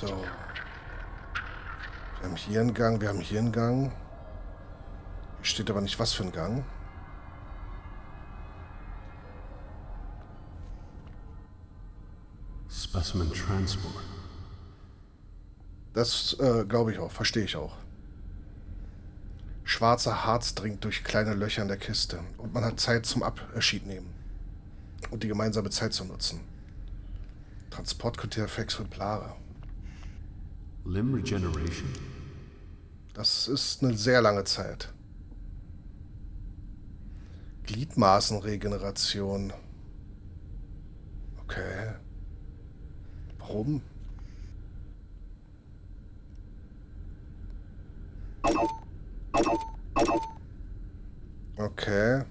So. Wir haben hier einen Gang, wir haben hier einen Gang. Hier steht aber nicht, was für ein Gang. Specimen Transport. Das glaube ich auch, verstehe ich auch. Schwarzer Harz dringt durch kleine Löcher in der Kiste. Und man hat Zeit zum Abschied nehmen. Und die gemeinsame Zeit zu nutzen. Transportkriterien für Exemplare. Limb Regeneration. Das ist eine sehr lange Zeit. Gliedmaßenregeneration. Okay. Warum? Okay.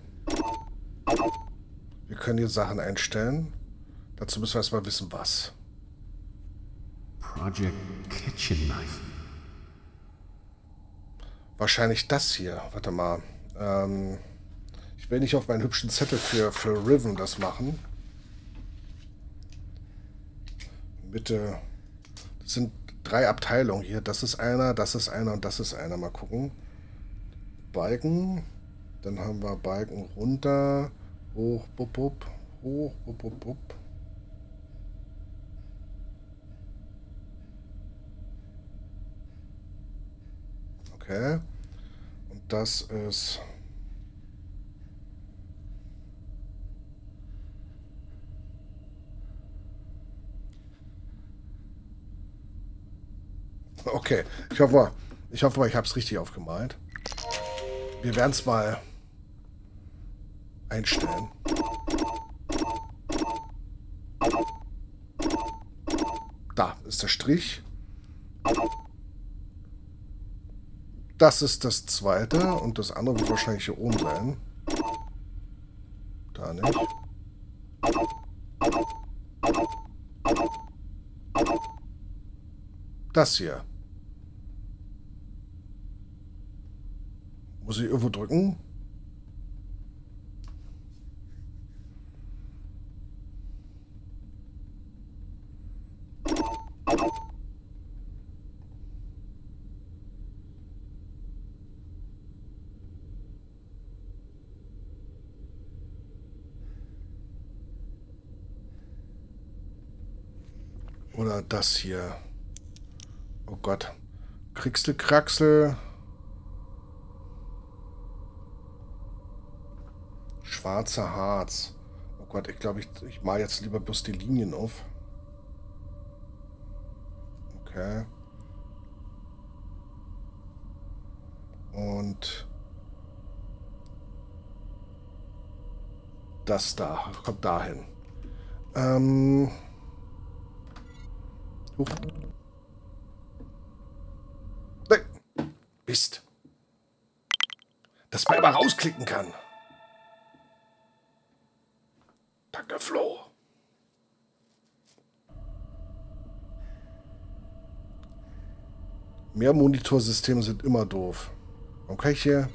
Wir können hier Sachen einstellen. Dazu müssen wir erstmal wissen, was. Project Kitchen Knife. Wahrscheinlich das hier. Warte mal. Ich will nicht auf meinen hübschen Zettel für Riven das machen. Bitte. Das sind 3 Abteilungen hier. Das ist einer und das ist einer. Mal gucken. Balken. Dann haben wir Balken runter. Hoch, bup, bup. Hoch, bup, bup, bup. Okay. Und das ist... Okay. Ich hoffe mal, ich habe es richtig aufgemalt. Wir werden es mal einstellen. Da ist der Strich. Das ist das zweite und das andere wird wahrscheinlich hier oben sein. Da nicht. Das hier. Muss ich irgendwo drücken? Oder das hier. Oh Gott. Kriegselkraxel. Schwarzer Harz. Oh Gott, ich glaube, ich mal jetzt lieber bloß die Linien auf. Okay. Und das da. Kommt dahin. Huch. Nein. Mist. Dass man immer rausklicken kann. Danke, Flo. Mehr Monitorsysteme sind immer doof. Warum kann ich hier...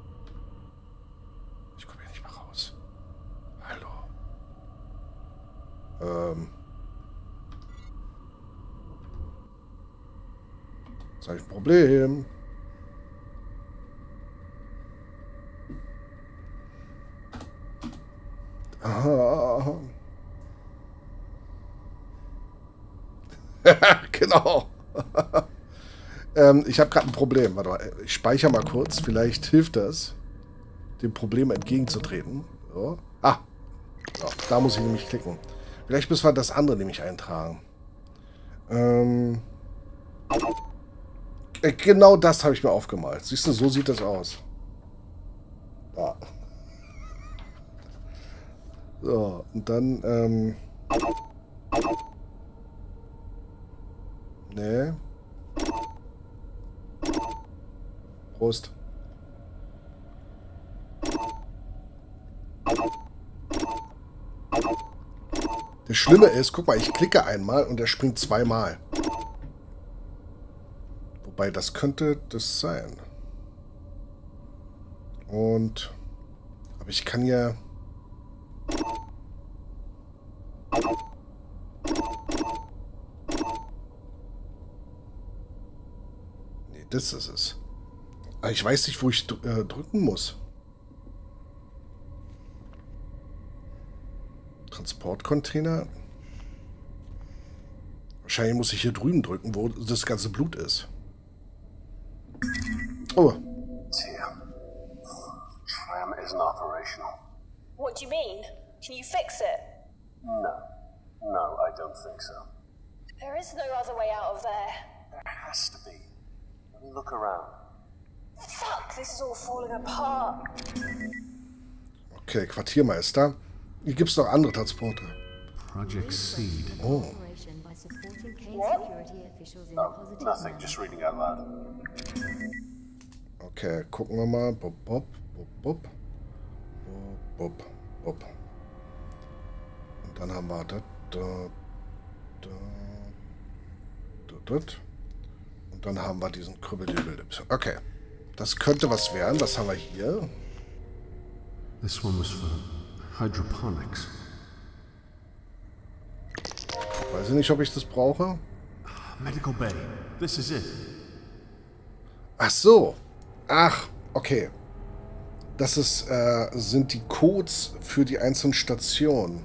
Ich komme hier nicht mehr raus. Hallo. Das habe ich ein Problem. Aha. Genau. Ich habe gerade ein Problem. Warte mal, ich speichere mal kurz. Vielleicht hilft das, dem Problem entgegenzutreten. So. Ah. So, da muss ich nämlich klicken. Vielleicht müssen wir das andere nämlich eintragen. Genau das habe ich mir aufgemalt. Siehst du, so sieht das aus. Ja. So, und dann, nee. Prost. Das Schlimme ist, guck mal, ich klicke einmal und er springt zweimal. Wobei, das könnte das sein. Und... Aber ich kann ja... Das ist es. Aber ich weiß nicht, wo ich drücken muss. Transportcontainer. Wahrscheinlich muss ich hier drüben drücken, wo das ganze Blut ist. Oh. Tram isn't operational. What do you mean? Can you fix it? No, I don't think so. There is no other way out of there. There has to be. Let me look around. Fuck, this is all falling apart. Okay, Quartiermeister. Hier gibt es noch andere Transporte. Project Seed. Oh. Oh, nothing, just reading out loud. Okay, gucken wir mal. Bop, bop, bop, bop. Bop, bop, bop. Und dann haben wir das, das. Und dann haben wir diesen Krübbel. Okay. Das könnte was werden. Was haben wir hier? This one was for hydroponics. Weiß ich nicht, ob ich das brauche. Medical Bay. This is it. Ach so. Ach, okay. Das ist, sind die Codes für die einzelnen Stationen.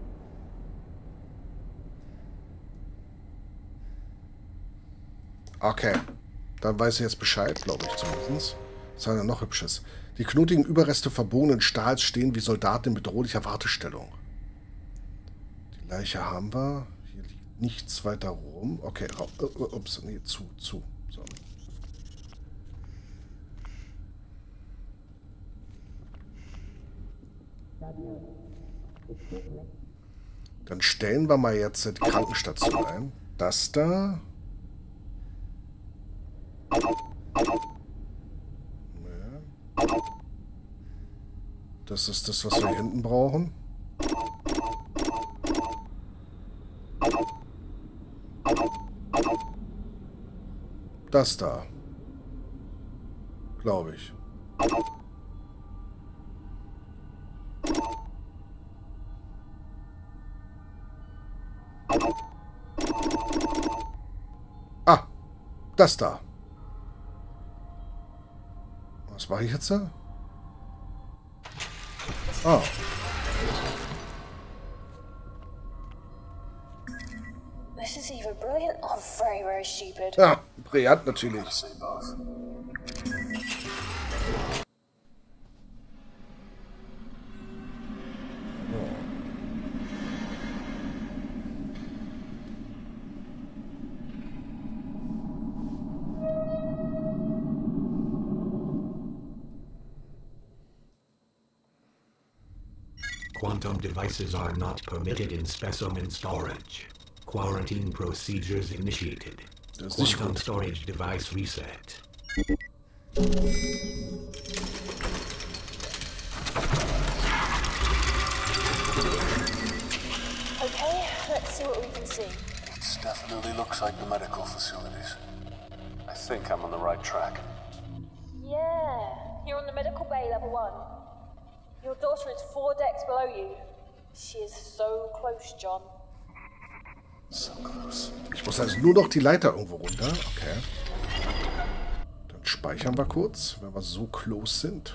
Okay. Dann weiß ich jetzt Bescheid, glaube ich zumindest. Was war denn noch Hübsches? Die knotigen Überreste verbogenen Stahls stehen wie Soldaten in bedrohlicher Wartestellung. Die Leiche haben wir. Hier liegt nichts weiter rum. Okay, ups, nee, zu. So. Dann stellen wir mal jetzt die Krankenstation ein. Das da. Das ist das, was wir hier hinten brauchen. Das da. Glaube ich. Ah, das da. Was mache ich jetzt da? Ah. This is either brilliant or very, very stupid. Ja, brillant natürlich. Say both. Quantum devices are not permitted in specimen storage. Quarantine procedures initiated. Das ist nicht Quantum gut. storage device reset. Okay, let's see what we can see. It definitely looks like the medical facilities. I think I'm on the right track. Yeah, you're on the medical bay level 1. Your daughter is 4 decks below you. She is so close, John. So close. Ich muss also nur noch die Leiter irgendwo runter. Okay. Dann speichern wir kurz, wenn wir so close sind.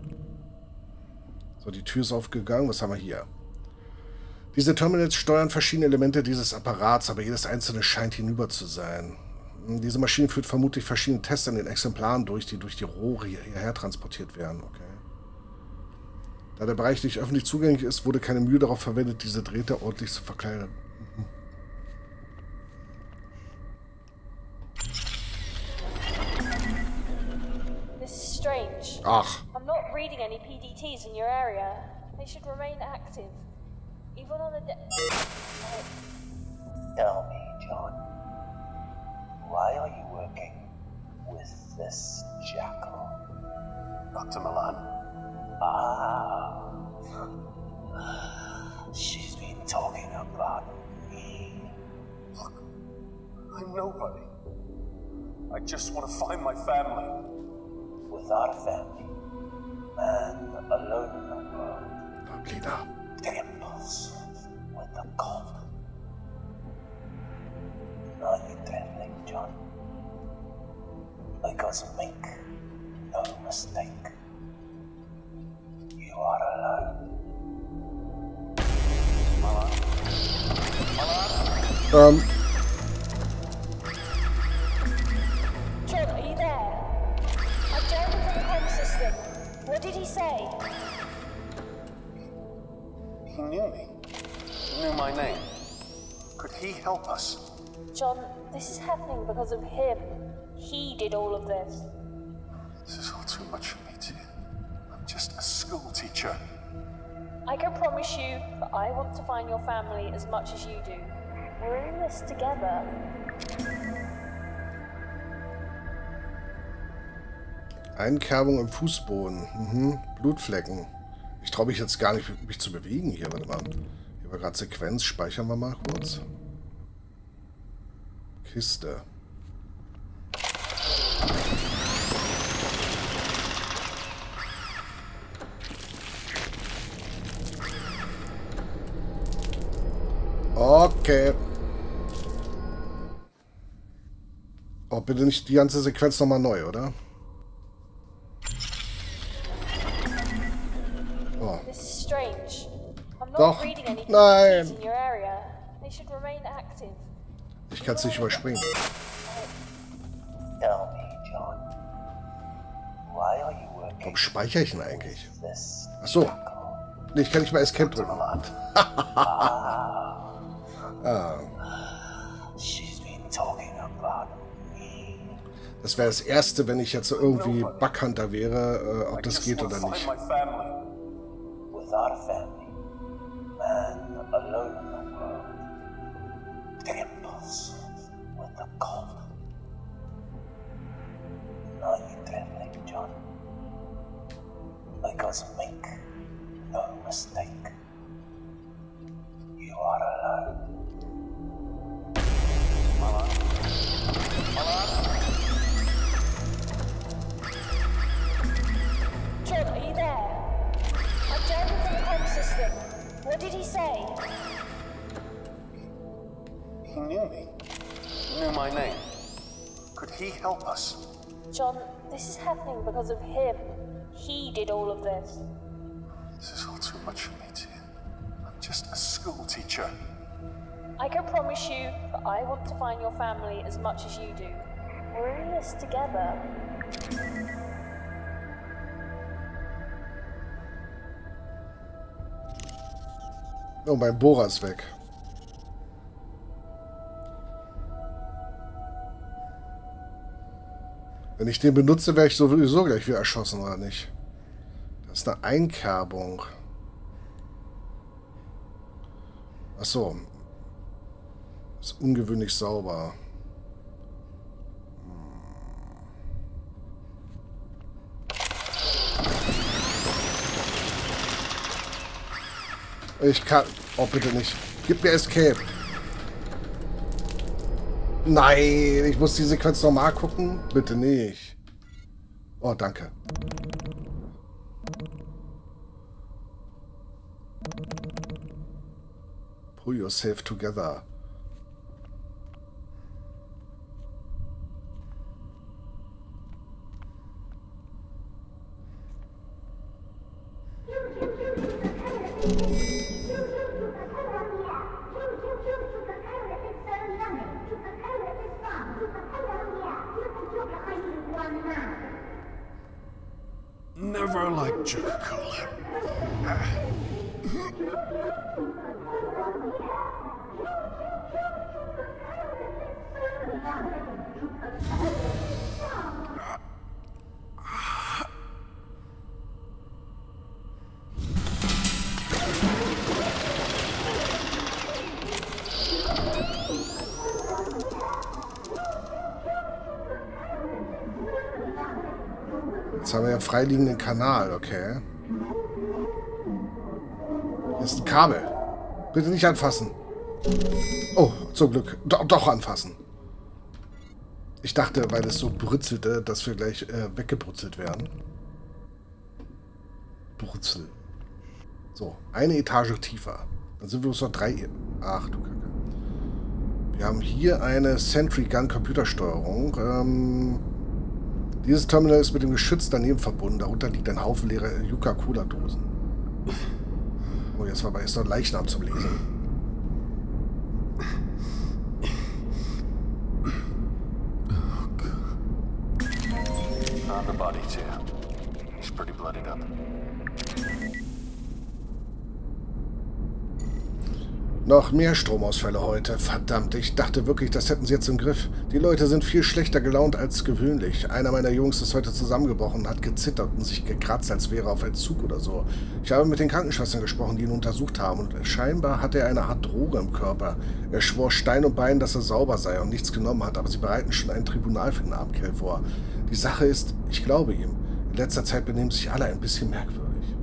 So, die Tür ist aufgegangen. Was haben wir hier? Diese Terminals steuern verschiedene Elemente dieses Apparats, aber jedes einzelne scheint hinüber zu sein. Diese Maschine führt vermutlich verschiedene Tests an den Exemplaren durch, die durch die Rohre hierher transportiert werden. Okay. Da der Bereich nicht öffentlich zugänglich ist, wurde keine Mühe darauf verwendet, diese Drähte ordentlich zu verkleinern. This is strange. Ach, I'm not reading any PDTs in your area. They should remain active. Even on the Tell me, John, why are you working with this jackal? Dr. Milan. Ah, she's been talking about me. Look, I'm nobody. I just want to find my family. Without a family, man alone in the world, Lina. the impulse with the cold. Are you trembling, John? Like Because make no mistake, you are alone. John, are you there? I've joined into the comm system. What did he say? He knew me. He knew my name. Could he help us? John, this is happening because of him. He did all of this. This is all too much for me, dear. I'm just a school teacher. I can promise you that I want to find your family as much as you do. We're in this together. Einkerbung im Fußboden. Mhm. Blutflecken. Ich traue mich jetzt gar nicht, mich zu bewegen hier. Warte mal. Hier war gerade Sequenz. Speichern wir mal kurz. Kiste. Okay. Oh, bitte nicht die ganze Sequenz nochmal neu, oder? Oh. This is strange. I'm not Doch. reading any Nein. keys in your area. They should remain active. Ich kann es nicht überspringen. Tell me, John, why are you working Warum speichere ich ihn eigentlich? with this Ach so. Nee, ich kann nicht mal Escape drücken. She's been talking about me. Das wäre das Erste, wenn ich jetzt so irgendwie Backhunter wäre, ob I das just geht want oder to nicht. find my family. Without a family, man alone in the world, the impulse with the cold. Are you trembling, John? Because make no mistake, you are alone. John, are you there? I've joined into the comm system. What did he say? He knew me. He knew my name. Could he help us? John, this is happening because of him. He did all of this. This is all too much for me, dear. I'm just a school teacher. I can promise you that I want to find your family as much as you do. We're in this together. Oh, mein Bohrer ist weg. Wenn ich den benutze, wäre ich sowieso gleich wieder erschossen, oder nicht? Das ist eine Einkerbung. Achso. Ist ungewöhnlich sauber. Ich kann... Oh, bitte nicht. Gib mir Escape. Nein, ich muss die Sequenz nochmal gucken. Bitte nicht. Oh, danke. Pull yourself together. Never liked Coca-Cola. Jetzt haben wir ja freiliegenden Kanal, okay. Hier ist ein Kabel. Bitte nicht anfassen. Oh, zum Glück. Doch anfassen. Ich dachte, weil es so brutzelte, dass wir gleich weggebrutzelt werden. Brutzel. So, eine Etage tiefer. Dann sind wir uns noch 3... Ach du Kacke. Wir haben hier eine Sentry Gun Computersteuerung. Dieses Terminal ist mit dem Geschütz daneben verbunden. Darunter liegt ein Haufen leerer Yucca-Cola-Dosen. Oh, jetzt war jetzt noch ein Leichnam zum Lesen. On the body, too. He's pretty bloodied up. Noch mehr Stromausfälle heute. Verdammt, ich dachte wirklich, das hätten sie jetzt im Griff. Die Leute sind viel schlechter gelaunt als gewöhnlich. Einer meiner Jungs ist heute zusammengebrochen, hat gezittert und sich gekratzt, als wäre er auf einen Zug oder so. Ich habe mit den Krankenschwestern gesprochen, die ihn untersucht haben, und scheinbar hatte er eine Art Droge im Körper. Er schwor Stein und Bein, dass er sauber sei und nichts genommen hat, aber sie bereiten schon ein Tribunal für den armen Kerl vor. Die Sache ist, ich glaube ihm. In letzter Zeit benehmen sich alle ein bisschen merkwürdig.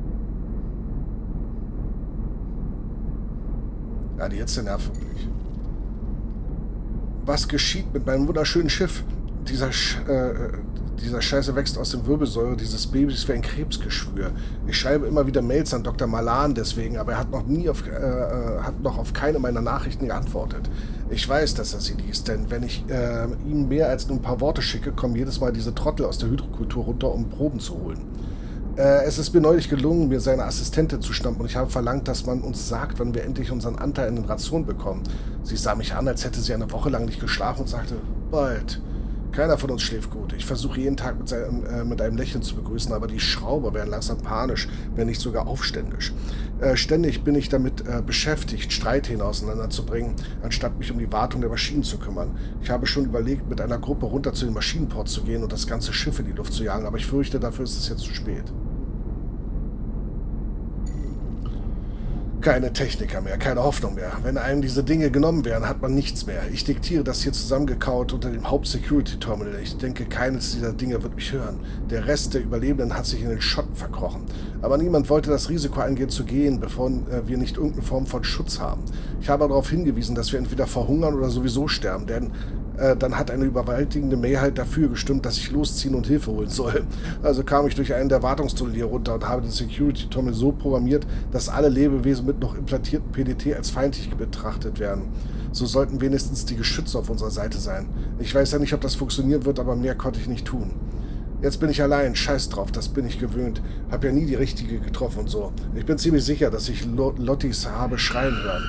Ja, die jetzt den Nerv wirklich. Was geschieht mit meinem wunderschönen Schiff? Dieser Scheiße wächst aus der Wirbelsäure dieses Babys wie ein Krebsgeschwür. Ich schreibe immer wieder Mails an Dr. Malan deswegen, aber er hat noch auf keine meiner Nachrichten geantwortet. Ich weiß, dass er sie liest, denn wenn ich ihm mehr als nur ein paar Worte schicke, kommen jedes Mal diese Trottel aus der Hydrokultur runter, um Proben zu holen. Es ist mir neulich gelungen, mir seine Assistentin zu schnappen, und ich habe verlangt, dass man uns sagt, wann wir endlich unseren Anteil in den Rationen bekommen. Sie sah mich an, als hätte sie eine Woche lang nicht geschlafen, und sagte, bald. Keiner von uns schläft gut. Ich versuche jeden Tag mit einem Lächeln zu begrüßen, aber die Schrauber werden langsam panisch, wenn nicht sogar aufständisch. Ständig bin ich damit beschäftigt, Streithähne auseinanderzubringen, anstatt mich um die Wartung der Maschinen zu kümmern. Ich habe schon überlegt, mit einer Gruppe runter zu den Maschinenport zu gehen und das ganze Schiff in die Luft zu jagen, aber ich fürchte, dafür ist es jetzt zu spät. Keine Techniker mehr, keine Hoffnung mehr. Wenn einem diese Dinge genommen werden, hat man nichts mehr. Ich diktiere das hier zusammengekaut unter dem Haupt-Security-Terminal. Ich denke, keines dieser Dinge wird mich hören. Der Rest der Überlebenden hat sich in den Schotten verkrochen. Aber niemand wollte das Risiko eingehen zu gehen, bevor wir nicht irgendeine Form von Schutz haben. Ich habe darauf hingewiesen, dass wir entweder verhungern oder sowieso sterben, denn dann hat eine überwältigende Mehrheit dafür gestimmt, dass ich losziehen und Hilfe holen soll. Also kam ich durch einen der Wartungstunnel hier runter und habe den Security-Terminal so programmiert, dass alle Lebewesen mit noch implantierten PDT als feindlich betrachtet werden. So sollten wenigstens die Geschütze auf unserer Seite sein. Ich weiß ja nicht, ob das funktionieren wird, aber mehr konnte ich nicht tun. Jetzt bin ich allein, scheiß drauf, das bin ich gewöhnt. Hab ja nie die richtige getroffen und so. Ich bin ziemlich sicher, dass ich Lottis habe schreien hören.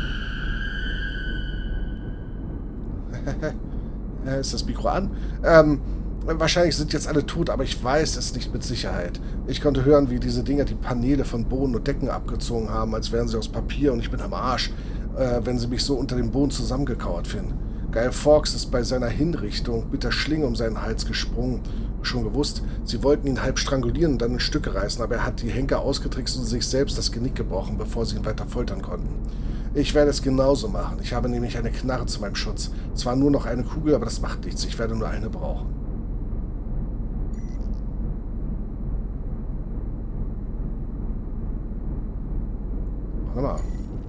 Ist das Mikro an? Wahrscheinlich sind jetzt alle tot, aber ich weiß es nicht mit Sicherheit. Ich konnte hören, wie diese Dinger die Paneele von Boden und Decken abgezogen haben, als wären sie aus Papier, und ich bin am Arsch, wenn sie mich so unter dem Boden zusammengekauert finden. Guy Fawkes ist bei seiner Hinrichtung mit der Schlinge um seinen Hals gesprungen. Schon gewusst, sie wollten ihn halb strangulieren und dann in Stücke reißen, aber er hat die Henker ausgetrickst und sich selbst das Genick gebrochen, bevor sie ihn weiter foltern konnten. Ich werde es genauso machen. Ich habe nämlich eine Knarre zu meinem Schutz. Zwar nur noch eine Kugel, aber das macht nichts. Ich werde nur eine brauchen. Warte mal.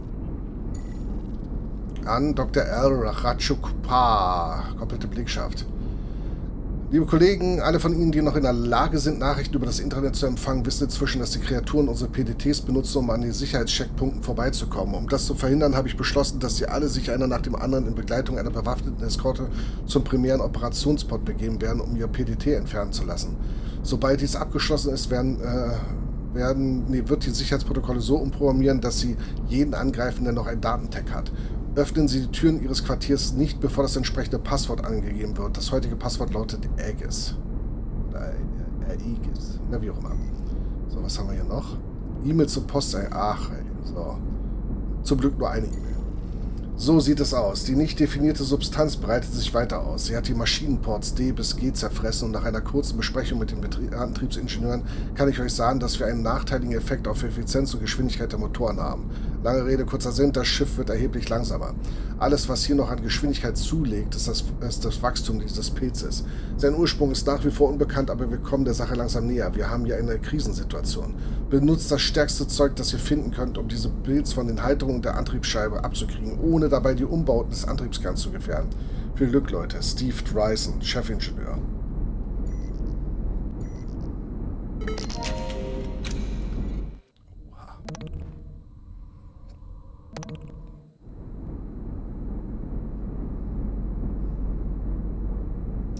An Dr. L. Rachachukpa. Komplette Belegschaft. Liebe Kollegen, alle von Ihnen, die noch in der Lage sind, Nachrichten über das Internet zu empfangen, wissen inzwischen, dass die Kreaturen unsere PDTs benutzen, um an den Sicherheitscheckpunkten vorbeizukommen. Um das zu verhindern, habe ich beschlossen, dass Sie alle sich einer nach dem anderen in Begleitung einer bewaffneten Eskorte zum primären Operationsport begeben werden, um ihr PDT entfernen zu lassen. Sobald dies abgeschlossen ist, wird die Sicherheitsprotokolle so umprogrammieren, dass sie jeden angreifen, der noch ein Datentag hat. Öffnen Sie die Türen Ihres Quartiers nicht, bevor das entsprechende Passwort angegeben wird. Das heutige Passwort lautet Aegis. Aegis. Na, wie auch immer. So, was haben wir hier noch? E-Mail zur Post. Ach, ey. So. Zum Glück nur eine E-Mail. So sieht es aus. Die nicht definierte Substanz breitet sich weiter aus. Sie hat die Maschinenports D bis G zerfressen, und nach einer kurzen Besprechung mit den Antriebsingenieuren kann ich euch sagen, dass wir einen nachteiligen Effekt auf Effizienz und Geschwindigkeit der Motoren haben. Lange Rede, kurzer Sinn, das Schiff wird erheblich langsamer. Alles, was hier noch an Geschwindigkeit zulegt, ist das Wachstum dieses Pilzes. Sein Ursprung ist nach wie vor unbekannt, aber wir kommen der Sache langsam näher. Wir haben hier eine Krisensituation. Benutzt das stärkste Zeug, das ihr finden könnt, um diese Pilz von den Halterungen der Antriebsscheibe abzukriegen, ohne dabei die Umbauten des Antriebskerns zu gefährden. Viel Glück, Leute. Steve Dryson, Chefingenieur.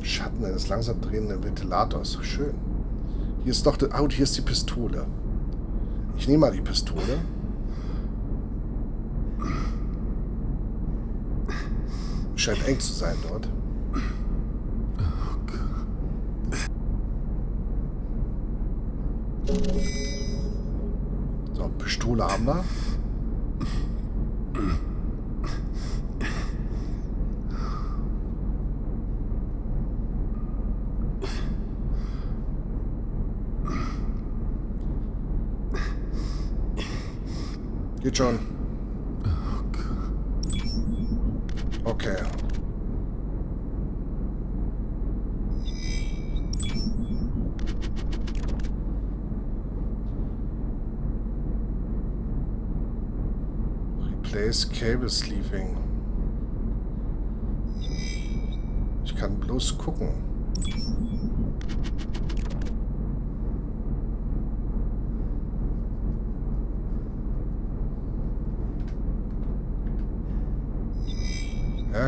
Schatten eines langsam drehenden Ventilators. Schön. Hier ist doch... Oh, hier ist die Pistole. Ich nehme mal die Pistole. Scheint eng zu sein dort. So, Pistole haben wir. Geht schon. Okay. Replace Cable Sleeving. Ich kann bloß gucken. Hä?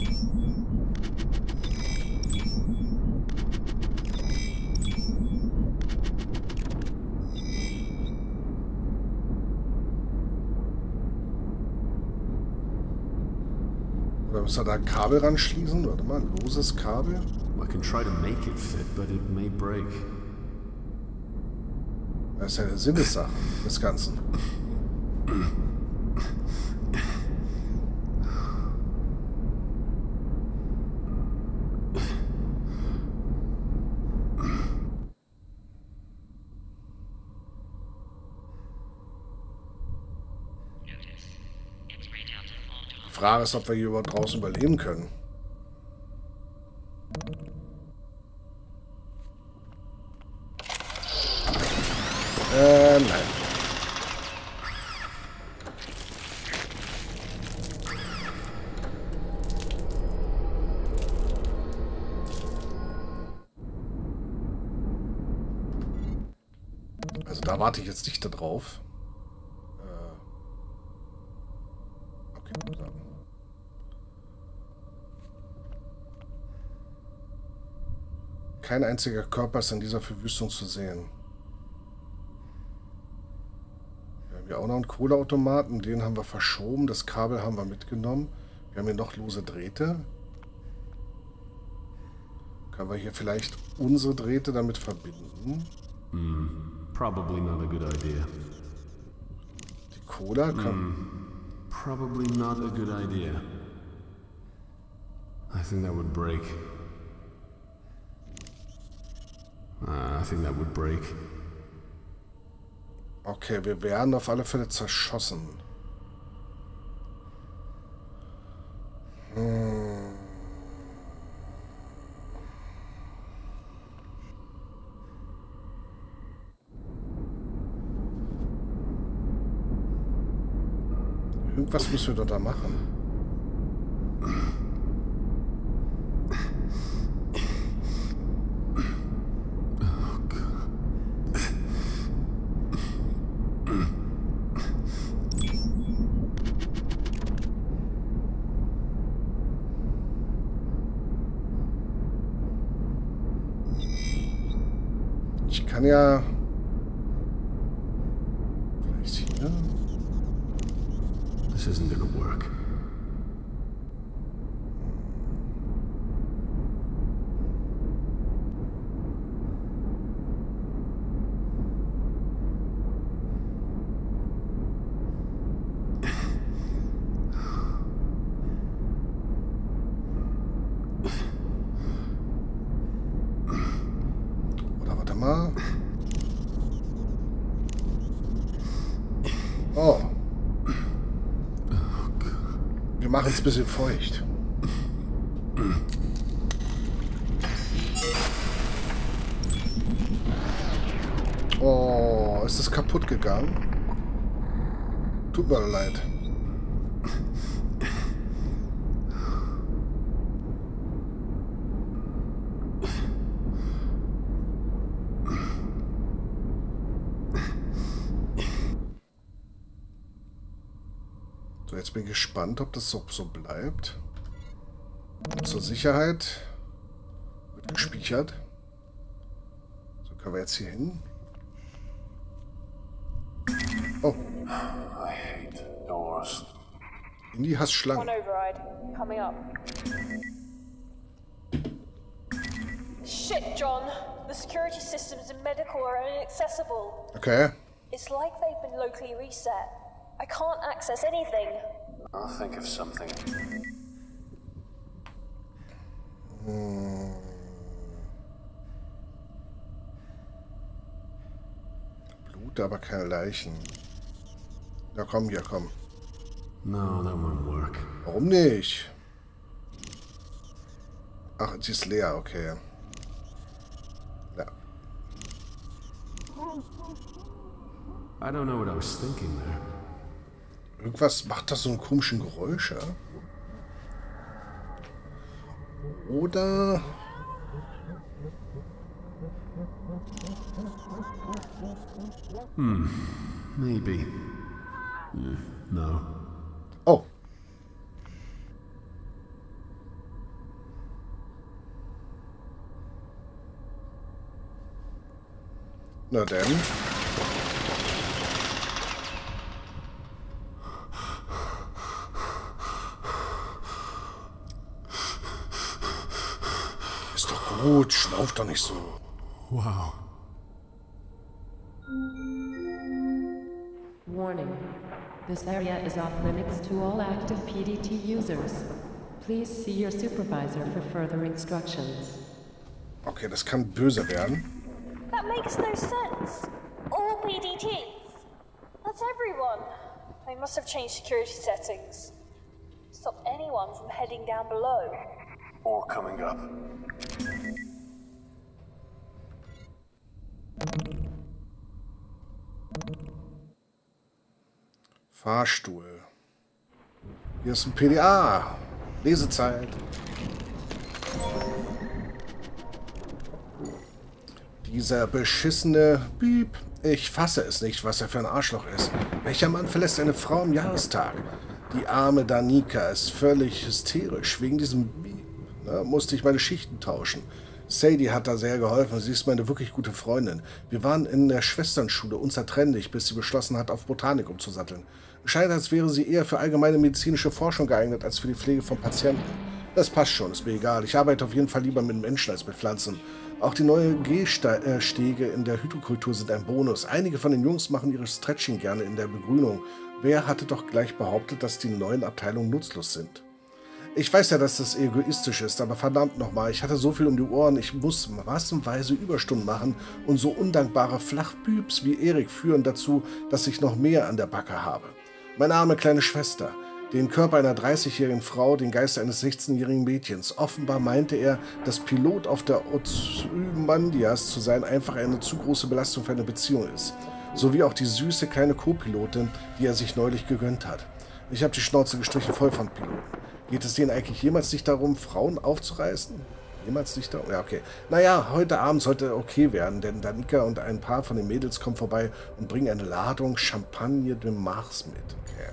Oder müssen wir da ein Kabel ranschließen? Warte mal, loses Kabel. I can try to make it fit, but it may break. Das ist ja eine Sinnessache des Ganzen. Die Frage ist, ob wir hier überhaupt draußen überleben können. Nein. Also da warte ich jetzt nicht darauf. Okay, dann. Kein einziger Körper ist in dieser Verwüstung zu sehen. Wir haben hier auch noch einen Kohleautomaten, den haben wir verschoben, das Kabel haben wir mitgenommen. Wir haben hier noch lose Drähte. Können wir hier vielleicht unsere Drähte damit verbinden? Probably not a good idea. Die Cola kann... Probably not a good idea. I think that would break. I think that would break. Okay, wir werden auf alle Fälle zerschossen. Irgendwas müssen wir doch da machen. Ich kann ja... Vielleicht hier... This isn't gonna work. Oder warte mal. Oh. Wir machen es ein bisschen feucht. Oh, ist das kaputt gegangen? Tut mir leid. So, jetzt bin ich gespannt, ob das so bleibt. Zur Sicherheit Gespichert. So, können wir jetzt hier hin. Oh. I hate doors. Indy hasst Schlangen. One override. Coming up. Shit, John. The security systems in medical are inaccessible. Okay. It's like they've been locally reset. I can't access anything. I'll think of something. Blut, aber keine Leichen. Ja, komm, hier, komm. No, that won't work. Warum nicht? Ach, sie ist leer, okay. Ja. I don't know what I was thinking there. Irgendwas macht das so einen komischen Geräusche. Oder... Maybe. No. Oh. Na denn. Ist doch gut, schnauf doch nicht so. Wow. Warning. This area is off limits to all active PDT users. Please see your supervisor for further instructions. Okay, das kann böse werden. That makes no sense. All PDTs. That's everyone. They must have changed security settings. Stop anyone from heading down below. Or coming up. Fahrstuhl. Hier ist ein PDA. Lesezeit. Dieser beschissene Piep. Ich fasse es nicht, was er für ein Arschloch ist. Welcher Mann verlässt eine Frau am Jahrestag? Die arme Danica ist völlig hysterisch. Wegen diesem Piep musste ich meine Schichten tauschen. Sadie hat da sehr geholfen. Sie ist meine wirklich gute Freundin. Wir waren in der Schwesternschule unzertrennlich, bis sie beschlossen hat, auf Botanik umzusatteln. Es scheint, als wäre sie eher für allgemeine medizinische Forschung geeignet, als für die Pflege von Patienten. Das passt schon, ist mir egal. Ich arbeite auf jeden Fall lieber mit Menschen als mit Pflanzen. Auch die neuen Gehstege in der Hydrokultur sind ein Bonus. Einige von den Jungs machen ihre Stretching gerne in der Begrünung. Wer hatte doch gleich behauptet, dass die neuen Abteilungen nutzlos sind? Ich weiß ja, dass das egoistisch ist, aber verdammt nochmal, ich hatte so viel um die Ohren, ich muss massenweise Überstunden machen und so undankbare Flachbübs wie Erik führen dazu, dass ich noch mehr an der Backe habe. Meine arme kleine Schwester, den Körper einer 30-jährigen Frau, den Geist eines 16-jährigen Mädchens. Offenbar meinte er, dass Pilot auf der Ozymandias zu sein einfach eine zu große Belastung für eine Beziehung ist. Sowie auch die süße kleine Co-Pilotin, die er sich neulich gegönnt hat. Ich habe die Schnauze gestrichen voll von Piloten. Geht es denen eigentlich jemals nicht darum, Frauen aufzureißen? Jemals nicht darum? Ja, okay. Naja, heute Abend sollte okay werden, denn Danica und ein paar von den Mädels kommen vorbei und bringen eine Ladung Champagner de Mars mit. Okay.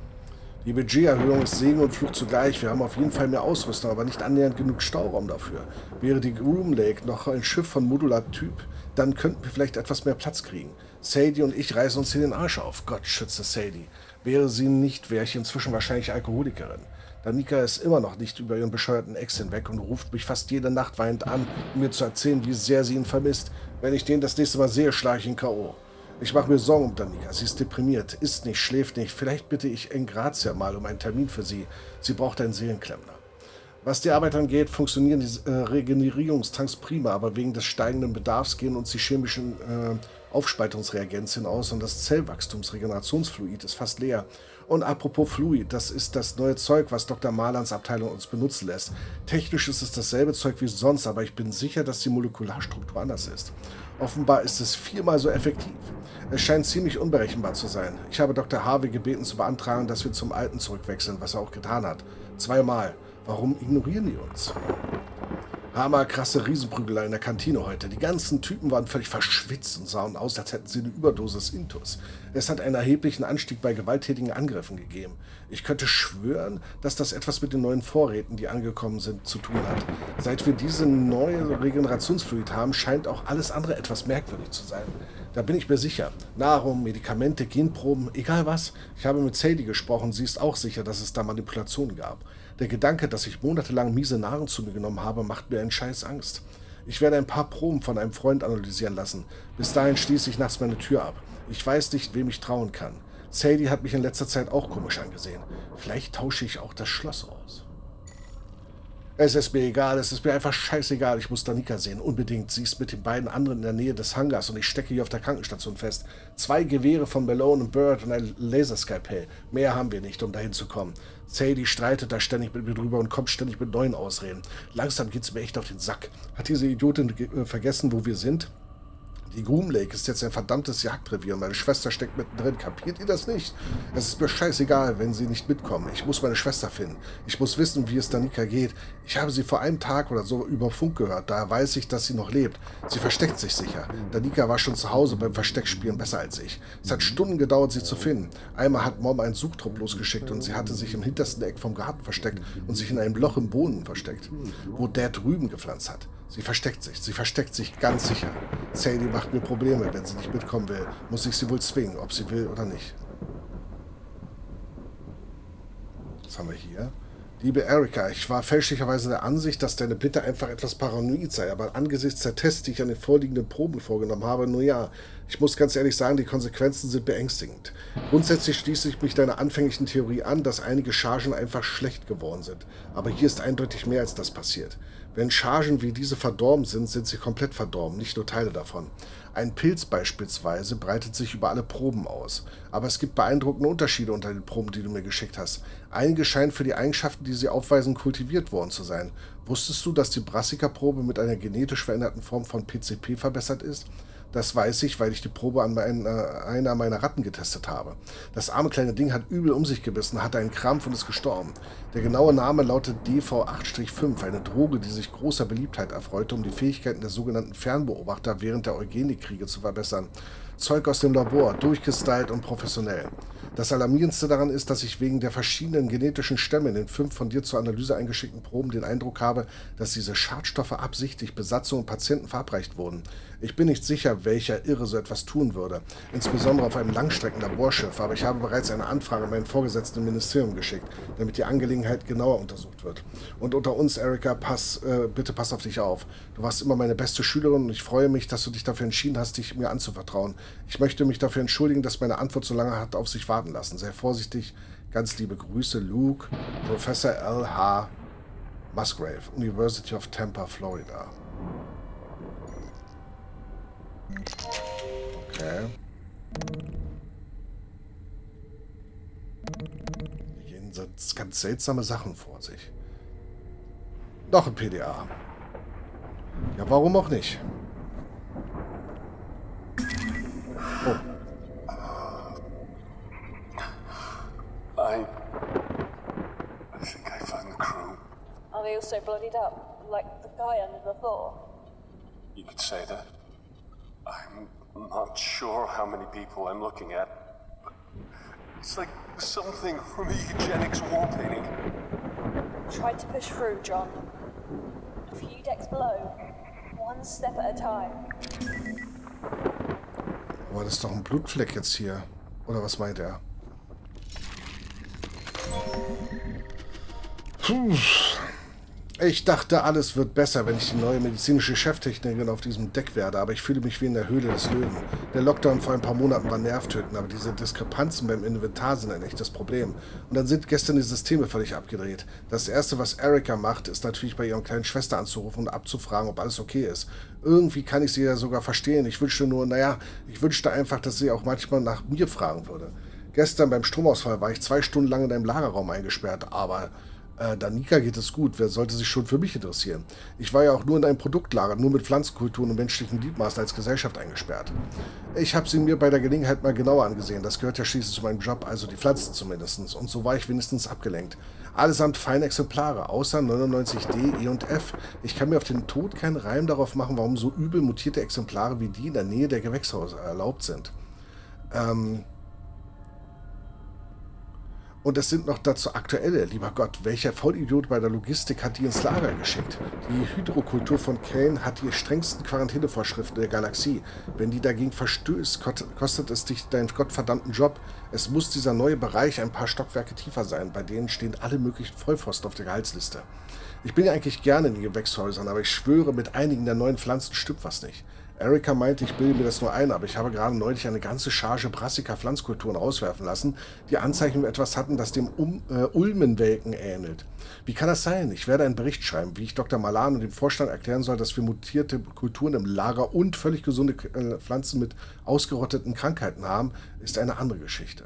Die Budgeterhöhung ist Segen und Fluch zugleich. Wir haben auf jeden Fall mehr Ausrüstung, aber nicht annähernd genug Stauraum dafür. Wäre die Groom Lake noch ein Schiff von Modular-Typ, dann könnten wir vielleicht etwas mehr Platz kriegen. Sadie und ich reißen uns hier den Arsch auf. Gott schütze Sadie. Wäre sie nicht, wäre ich inzwischen wahrscheinlich Alkoholikerin. Danica ist immer noch nicht über ihren bescheuerten Ex hinweg und ruft mich fast jede Nacht weinend an, um mir zu erzählen, wie sehr sie ihn vermisst. Wenn ich den das nächste Mal sehe, schlage ich ihn K.O. Ich mache mir Sorgen um Danica. Sie ist deprimiert, isst nicht, schläft nicht. Vielleicht bitte ich Engrazia mal um einen Termin für sie. Sie braucht einen Seelenklempner. Was die Arbeit angeht, funktionieren die Regenerierungstanks prima, aber wegen des steigenden Bedarfs gehen uns die chemischen Aufspaltungsreagenzien aus und das Zellwachstumsregenerationsfluid ist fast leer. Und apropos Fluid, das ist das neue Zeug, was Dr. Marlans Abteilung uns benutzen lässt. Technisch ist es dasselbe Zeug wie sonst, aber ich bin sicher, dass die Molekularstruktur anders ist. Offenbar ist es 4-mal so effektiv. Es scheint ziemlich unberechenbar zu sein. Ich habe Dr. Harvey gebeten zu beantragen, dass wir zum Alten zurückwechseln, was er auch getan hat. 2-mal. Warum ignorieren die uns? Hammerkrasse Riesenprügelei in der Kantine heute. Die ganzen Typen waren völlig verschwitzt und sahen aus, als hätten sie eine Überdosis Intus. Es hat einen erheblichen Anstieg bei gewalttätigen Angriffen gegeben. Ich könnte schwören, dass das etwas mit den neuen Vorräten, die angekommen sind, zu tun hat. Seit wir diese neue Regenerationsfluid haben, scheint auch alles andere etwas merkwürdig zu sein. Da bin ich mir sicher. Nahrung, Medikamente, Genproben, egal was. Ich habe mit Sadie gesprochen, sie ist auch sicher, dass es da Manipulationen gab. Der Gedanke, dass ich monatelang miese Nahrung zu mir genommen habe, macht mir einen Scheiß Angst. Ich werde ein paar Proben von einem Freund analysieren lassen. Bis dahin schließe ich nachts meine Tür ab. Ich weiß nicht, wem ich trauen kann. Sadie hat mich in letzter Zeit auch komisch angesehen. Vielleicht tausche ich auch das Schloss aus. Es ist mir egal, es ist mir einfach scheißegal. Ich muss Danica sehen, unbedingt. Sie ist mit den beiden anderen in der Nähe des Hangars und ich stecke hier auf der Krankenstation fest. 2 Gewehre von Malone und Bird und ein Laserskalpell. Mehr haben wir nicht, um dahin zu kommen. Sadie streitet da ständig mit mir drüber und kommt ständig mit neuen Ausreden. Langsam geht's mir echt auf den Sack. Hat diese Idiotin vergessen, wo wir sind? Die Groom Lake ist jetzt ein verdammtes Jagdrevier und meine Schwester steckt mittendrin. Kapiert ihr das nicht? Es ist mir scheißegal, wenn sie nicht mitkommen. Ich muss meine Schwester finden. Ich muss wissen, wie es Danica geht. Ich habe sie vor einem Tag oder so über Funk gehört. Daher weiß ich, dass sie noch lebt. Sie versteckt sich sicher. Danica war schon zu Hause beim Versteckspielen besser als ich. Es hat Stunden gedauert, sie zu finden. Einmal hat Mom einen Suchtrupp losgeschickt und sie hatte sich im hintersten Eck vom Garten versteckt und sich in einem Loch im Boden versteckt, wo Dad Rüben gepflanzt hat. Sie versteckt sich ganz sicher. Sadie macht mir Probleme, wenn sie nicht mitkommen will. Muss ich sie wohl zwingen, ob sie will oder nicht. Was haben wir hier? Liebe Erika, ich war fälschlicherweise der Ansicht, dass deine Bitte einfach etwas paranoid sei, aber angesichts der Tests, die ich an den vorliegenden Proben vorgenommen habe, nun ja, ich muss ganz ehrlich sagen, die Konsequenzen sind beängstigend. Grundsätzlich schließe ich mich deiner anfänglichen Theorie an, dass einige Chargen einfach schlecht geworden sind. Aber hier ist eindeutig mehr als das passiert. Wenn Chargen wie diese verdorben sind, sind sie komplett verdorben, nicht nur Teile davon. Ein Pilz beispielsweise breitet sich über alle Proben aus. Aber es gibt beeindruckende Unterschiede unter den Proben, die du mir geschickt hast. Einige scheinen für die Eigenschaften, die sie aufweisen, kultiviert worden zu sein. Wusstest du, dass die Brassica-Probe mit einer genetisch veränderten Form von PCP verbessert ist? Das weiß ich, weil ich die Probe an einer meiner Ratten getestet habe. Das arme kleine Ding hat übel um sich gebissen, hatte einen Krampf und ist gestorben. Der genaue Name lautet DV8-5, eine Droge, die sich großer Beliebtheit erfreute, um die Fähigkeiten der sogenannten Fernbeobachter während der Eugenikkriege zu verbessern. Zeug aus dem Labor, durchgestylt und professionell. Das Alarmierendste daran ist, dass ich wegen der verschiedenen genetischen Stämme in den 5 von dir zur Analyse eingeschickten Proben den Eindruck habe, dass diese Schadstoffe absichtlich Besatzung und Patienten verabreicht wurden. Ich bin nicht sicher, welcher Irre so etwas tun würde, insbesondere auf einem Langstrecken-Laborschiff, aber ich habe bereits eine Anfrage an meinen Vorgesetzten im Ministerium geschickt, damit die Angelegenheit genauer untersucht wird. Und unter uns, Erika, bitte pass auf dich auf. Du warst immer meine beste Schülerin und ich freue mich, dass du dich dafür entschieden hast, dich mir anzuvertrauen. Ich möchte mich dafür entschuldigen, dass meine Antwort so lange hat auf sich warten lassen. Sei vorsichtig. Ganz liebe Grüße, Luke, Professor L.H. Musgrave, University of Tampa, Florida. Okay. Hier gehen ganz seltsame Sachen vor sich. Noch ein PDA. Ja, warum auch nicht? Oh. I think I found the crew. Are they also bloodied up, like the guy under the floor? You could say that. I'm not sure how many people I'm looking at. It's like something from the eugenics wall painting. Try to push through, John. A few decks below, one step at a time. Aber das ist doch ein Blutfleck jetzt hier. Oder was meint er? Puh. Ich dachte, alles wird besser, wenn ich die neue medizinische Cheftechnikerin auf diesem Deck werde, aber ich fühle mich wie in der Höhle des Löwen. Der Lockdown vor ein paar Monaten war nervtötend, aber diese Diskrepanzen beim Inventar sind ein echtes Problem. Und dann sind gestern die Systeme völlig abgedreht. Das Erste, was Erika macht, ist natürlich bei ihrer kleinen Schwester anzurufen und abzufragen, ob alles okay ist. Irgendwie kann ich sie ja sogar verstehen. Ich wünschte nur, ich wünschte einfach, dass sie auch manchmal nach mir fragen würde. Gestern beim Stromausfall war ich 2 Stunden lang in einem Lagerraum eingesperrt, aber Danica geht es gut. Wer sollte sich schon für mich interessieren? Ich war ja auch nur in einem Produktlager, nur mit Pflanzenkulturen und menschlichen Gliedmaßen als Gesellschaft eingesperrt. Ich habe sie mir bei der Gelegenheit mal genauer angesehen. Das gehört ja schließlich zu meinem Job, also die Pflanzen zumindest. Und so war ich wenigstens abgelenkt. Allesamt feine Exemplare, außer 99D, E und F. Ich kann mir auf den Tod keinen Reim darauf machen, warum so übel mutierte Exemplare wie die in der Nähe der Gewächshäuser erlaubt sind. Und es sind noch dazu aktuelle, lieber Gott, welcher Vollidiot bei der Logistik hat die ins Lager geschickt? Die Hydrokultur von Kane hat die strengsten Quarantänevorschriften der Galaxie. Wenn die dagegen verstößt, kostet es dich deinen gottverdammten Job. Es muss dieser neue Bereich ein paar Stockwerke tiefer sein, bei denen stehen alle möglichen Vollpfosten auf der Gehaltsliste. Ich bin ja eigentlich gerne in den Gewächshäusern, aber ich schwöre, mit einigen der neuen Pflanzen stimmt was nicht. Erika meinte, ich bilde mir das nur ein, aber ich habe gerade neulich eine ganze Charge Brassica-Pflanzkulturen auswerfen lassen, die Anzeichen für etwas hatten, das dem Ulmenwelken ähnelt. Wie kann das sein? Ich werde einen Bericht schreiben, wie ich Dr. Malan und dem Vorstand erklären soll, dass wir mutierte Kulturen im Lager und völlig gesunde Pflanzen mit ausgerotteten Krankheiten haben, ist eine andere Geschichte.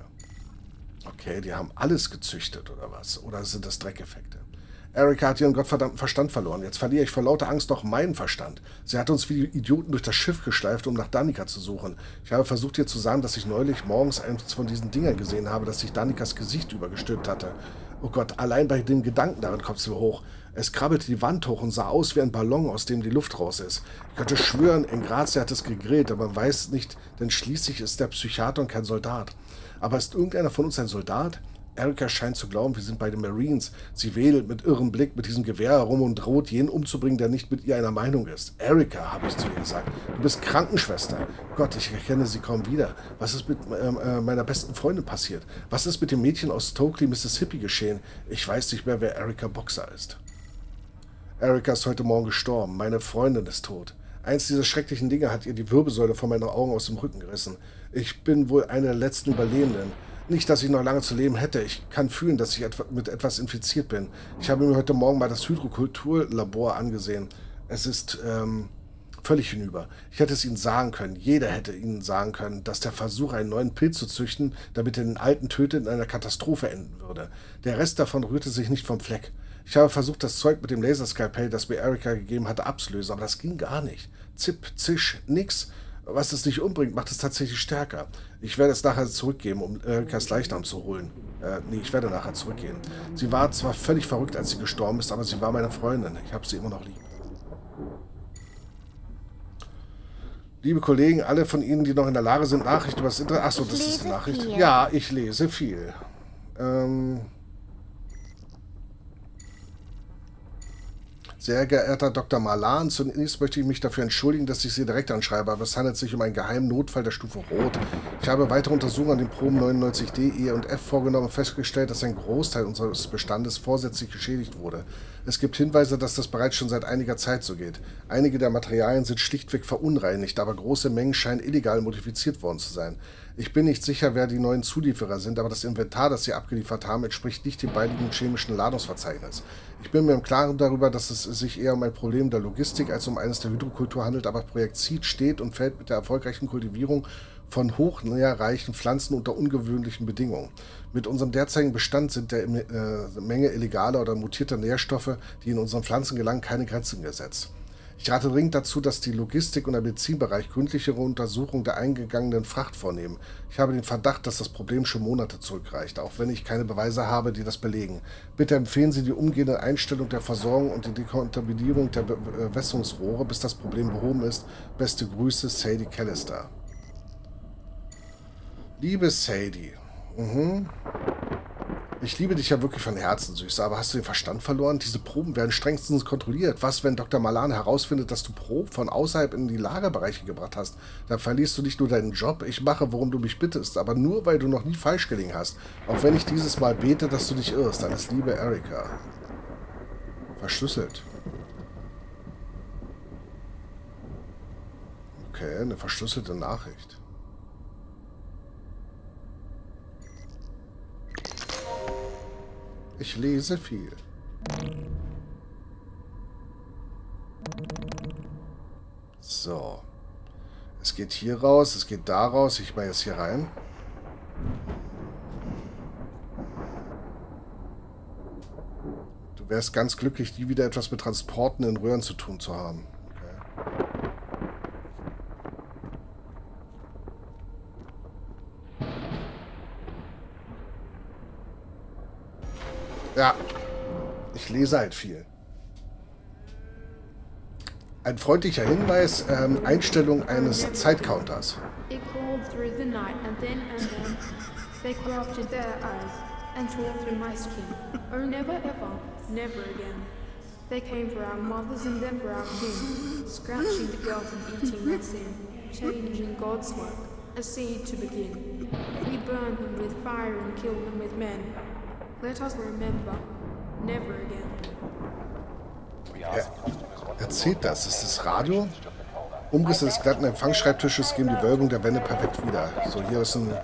Okay, die haben alles gezüchtet oder was? Oder sind das Dreckeffekte? Erika hat ihren gottverdammten Verstand verloren. Jetzt verliere ich vor lauter Angst noch meinen Verstand. Sie hat uns wie Idioten durch das Schiff geschleift, um nach Danica zu suchen. Ich habe versucht, ihr zu sagen, dass ich neulich morgens eins von diesen Dingern gesehen habe, das sich Danikas Gesicht übergestülpt hatte. Oh Gott, allein bei dem Gedanken daran kommt sie hoch. Es krabbelte die Wand hoch und sah aus wie ein Ballon, aus dem die Luft raus ist. Ich könnte schwören, in Grazia hat es gegrillt, aber man weiß nicht, denn schließlich ist der Psychiater und kein Soldat. Aber ist irgendeiner von uns ein Soldat? Erika scheint zu glauben, wir sind bei den Marines. Sie wedelt mit irrem Blick mit diesem Gewehr herum und droht, jeden umzubringen, der nicht mit ihr einer Meinung ist. Erika, habe ich zu ihr gesagt, du bist Krankenschwester. Gott, ich erkenne sie kaum wieder. Was ist mit meiner besten Freundin passiert? Was ist mit dem Mädchen aus Stokely, Mississippi geschehen? Ich weiß nicht mehr, wer Erika Boxer ist. Erika ist heute Morgen gestorben. Meine Freundin ist tot. Eins dieser schrecklichen Dinge hat ihr die Wirbelsäule von meinen Augen aus dem Rücken gerissen. Ich bin wohl eine der letzten Überlebenden. Nicht, dass ich noch lange zu leben hätte. Ich kann fühlen, dass ich mit etwas infiziert bin. Ich habe mir heute Morgen mal das Hydrokulturlabor angesehen. Es ist völlig hinüber. Ich hätte es Ihnen sagen können. Jeder hätte Ihnen sagen können, dass der Versuch, einen neuen Pilz zu züchten, damit er den alten tötet, in einer Katastrophe enden würde. Der Rest davon rührte sich nicht vom Fleck. Ich habe versucht, das Zeug mit dem Laserskalpell, das mir Erika gegeben hatte, abzulösen, aber das ging gar nicht. Zip, zisch, nix. Was es nicht umbringt, macht es tatsächlich stärker. Ich werde es nachher zurückgeben, um Erikas Leichnam zu holen. Nee, ich werde nachher zurückgehen. Sie war zwar völlig verrückt, als sie gestorben ist, aber sie war meine Freundin. Ich habe sie immer noch lieb. Liebe Kollegen, alle von Ihnen, die noch in der Lage sind, Nachrichten über das Internet... Achso, das ist eine Nachricht. Viel. Ja, ich lese viel. Sehr geehrter Dr. Malan, zunächst möchte ich mich dafür entschuldigen, dass ich Sie direkt anschreibe, aber es handelt sich um einen geheimen Notfall der Stufe Rot. Ich habe weitere Untersuchungen an den Proben 99D, E und F vorgenommen und festgestellt, dass ein Großteil unseres Bestandes vorsätzlich geschädigt wurde. Es gibt Hinweise, dass das bereits schon seit einiger Zeit so geht. Einige der Materialien sind schlichtweg verunreinigt, aber große Mengen scheinen illegal modifiziert worden zu sein. Ich bin nicht sicher, wer die neuen Zulieferer sind, aber das Inventar, das sie abgeliefert haben, entspricht nicht dem beiliegenden chemischen Ladungsverzeichnis. Ich bin mir im Klaren darüber, dass es sich eher um ein Problem der Logistik als um eines der Hydrokultur handelt, aber Projekt Seed steht und fällt mit der erfolgreichen Kultivierung von hochnährreichen Pflanzen unter ungewöhnlichen Bedingungen. Mit unserem derzeitigen Bestand sind der Menge illegaler oder mutierter Nährstoffe, die in unseren Pflanzen gelangen, keine Grenzen gesetzt. Ich rate dringend dazu, dass die Logistik und der Medizinbereich gründlichere Untersuchungen der eingegangenen Fracht vornehmen. Ich habe den Verdacht, dass das Problem schon Monate zurückreicht, auch wenn ich keine Beweise habe, die das belegen. Bitte empfehlen Sie die umgehende Einstellung der Versorgung und die Dekontaminierung der Bewässerungsrohre, bis das Problem behoben ist. Beste Grüße, Sadie Callister. Liebe Sadie, ich liebe dich ja wirklich von Herzen, Süße, aber hast du den Verstand verloren? Diese Proben werden strengstens kontrolliert. Was, wenn Dr. Malan herausfindet, dass du Proben von außerhalb in die Lagerbereiche gebracht hast? Dann verlierst du nicht nur deinen Job. Ich mache, worum du mich bittest, aber nur, weil du noch nie falsch gelegen hast. Auch wenn ich dieses Mal bete, dass du dich irrst. Alles Liebe, Erika. Verschlüsselt. Okay, eine verschlüsselte Nachricht. Ich lese viel. So. Es geht hier raus, es geht da raus. Ich mache jetzt hier rein. Du wärst ganz glücklich, nie wieder etwas mit Transporten in Röhren zu tun zu haben. Okay. Ja. Ich lese halt viel. Ein freundlicher Hinweis, Einstellung eines Zeitcounters. It crawled through the night and then they grafted their eyes and tore through my skin. Oh, never ever, never again. They came for our mothers and then for our kin, scratching the guilt and eating their sin, changing God's work, a seed to begin. We burn them with fire and kill them with men. Let us remember, never again. Erzählt das. Ist das Radio? Umrisse des glatten Empfangsschreibtisches geben die Wölbung der Wände perfekt wieder. So, hier ist ein...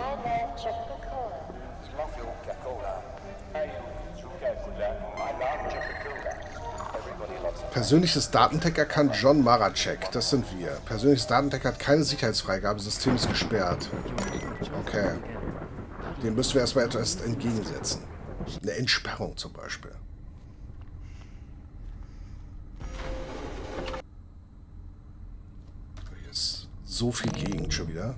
Persönliches Datentech erkannt John Maracek. Das sind wir. Persönliches Datentech hat keine Sicherheitsfreigabe. System ist gesperrt. Okay. Dem müssen wir erstmal etwas entgegensetzen. Eine Entsperrung zum Beispiel. Hier ist so viel Gegend schon wieder.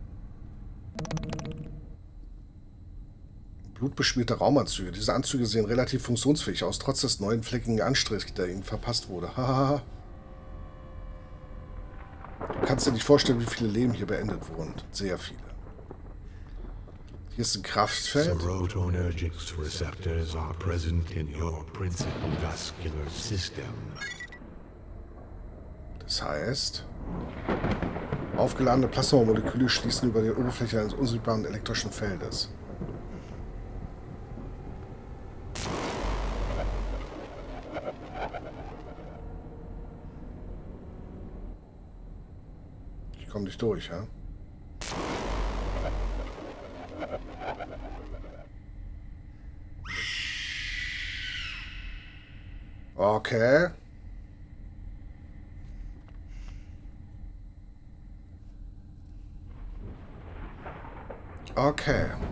Blutbeschmierte Raumanzüge. Diese Anzüge sehen relativ funktionsfähig aus, trotz des neuen fleckigen Anstrichs, der ihnen verpasst wurde. Hahaha. Du kannst dir nicht vorstellen, wie viele Leben hier beendet wurden. Sehr viele. Hier ist ein Kraftfeld. Serotonergic receptors are present in your principal vascular system. Das heißt, aufgeladene Plasmamoleküle schließen über die Oberfläche eines unsichtbaren elektrischen Feldes. Ich komme nicht durch, ja? Okay. Okay.